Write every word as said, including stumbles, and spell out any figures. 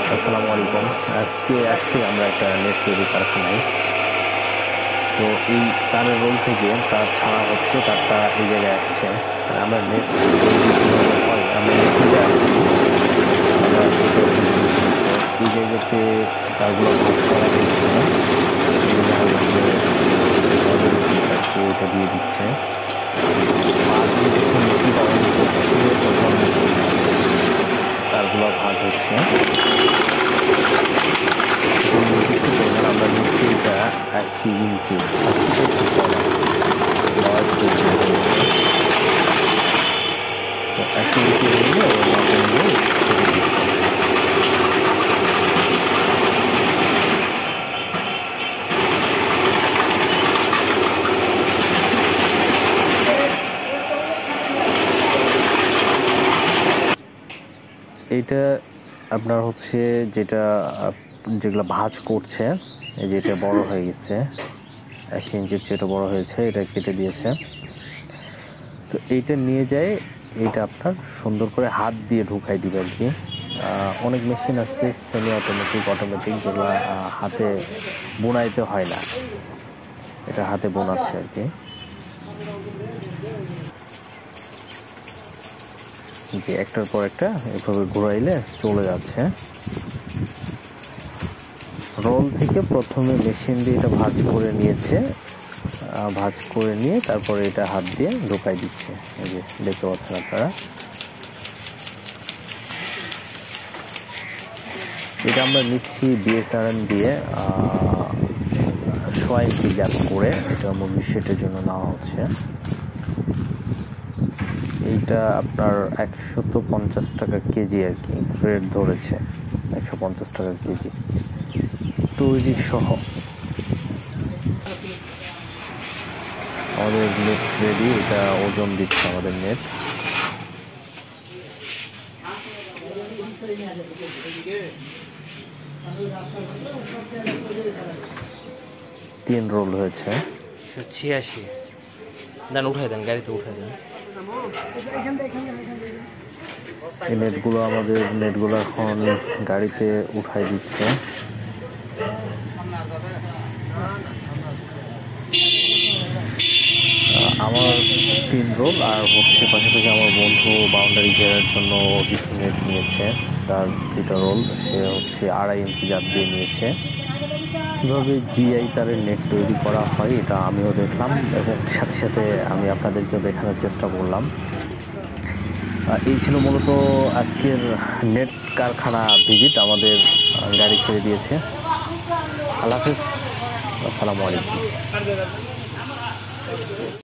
আসসালামু আলাইকুম। আজকে আসছি আমরা একটা নেট তৈরি কারখানায়। তো এই তারের রোল থেকে তার ছাড়া হচ্ছে, তারটা এই জায়গায় আসছে। মানে আমরা নেট তৈরি কীভাবে হয়, আমরা নেট নিতে আসছি, আমরা এটা শিখবো। তো এই জায়গাতে তারগুলো ভাগ করা হচ্ছে, এই দেখা যাচ্ছে এটা দিয়ে দিচ্ছে। আর যখন মেশিনটা অন করছে তখন তারগুলো ভাঁজ হচ্ছে। নির্দিষ্ট পরিমাণ আমরা নিচ্ছি এটা আশি ইঞ্চি তো আশি ইঞ্চি হলে ওর মাপে নিয়ে কেটে দিচ্ছে। এইটা আপনার হচ্ছে যেটা যেগুলো ভাঁজ করছে, এই যে এটা বড় হয়ে গেছে, আশি ইঞ্চির যেটা বড় হয়েছে এটা কেটে দিয়েছে। তো এইটা নিয়ে যায়, এইটা আপনার সুন্দর করে হাত দিয়ে ঢুকাই দিবে আর কি। অনেক মেশিন আছে সেমি অটোমেটিক, অটোমেটিক যেগুলো হাতে বোনাইতে হয় না, এটা হাতে বোনাচ্ছে আর কি। যে একটার পর একটা এভাবে ঘুরাইলে চলে যাচ্ছে। রোল থেকে প্রথমে মেশিন দিয়ে এটা ভাঁজ করে নিয়েছে, ভাঁজ করে নিয়ে তারপরে এটা হাত দিয়ে ঢোকাই দিচ্ছে। এই যে দেখতে পাচ্ছেন আপনারা, এটা আমরা নিচ্ছি বিএসআরএম দিয়ে ছয় ইঞ্চি গ্যাপ করে, এটা মুরগির শেটের জন্য নেওয়া হচ্ছে। এইটা আপনার একশত পঞ্চাশ টাকা কেজি আর কি রেট ধরেছে, একশো পঞ্চাশ টাকা কেজি তৈরি সহ। আমাদের নেট রেডি, এটা ওজন দিচ্ছে আমাদের নেট। তিন রোল হয়েছে। ছিয়াশি দেন, উঠাই দেন, গাড়িতে উঠাই দেন। এই নেটগুলো আমাদের নেটগুলো এখন গাড়িতে উঠাই দিচ্ছে। আমার তিন রোল আর হচ্ছে পাশাপাশি আমার বন্ধু বাউন্ডারি ঘেরার জন্য কিছু নেট নিয়েছে, তার দুটা রোল, সে হচ্ছে আড়াই ইঞ্চি গ্যাপ দিয়ে নিয়েছে। কীভাবে জিআই তারের নেট তৈরি করা হয় এটা আমিও দেখলাম, এবং সাথে সাথে আমি আপনাদেরকেও দেখানোর চেষ্টা করলাম। এই ছিল মূলত আজকের নেট কারখানা ভিজিট, আমাদের গাড়ি ছেড়ে দিয়েছে। আল্লাহ হাফেজ, আসসালামু আলাইকুম।